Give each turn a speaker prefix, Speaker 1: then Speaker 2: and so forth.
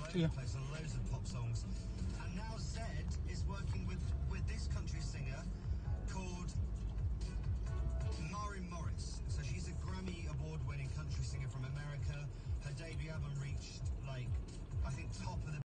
Speaker 1: over the place on loads of pop songs. And now Zed is working with this country singer called Mari Morris. So she's a Grammy award-winning country singer from America. Her debut album reached, like, I think top of the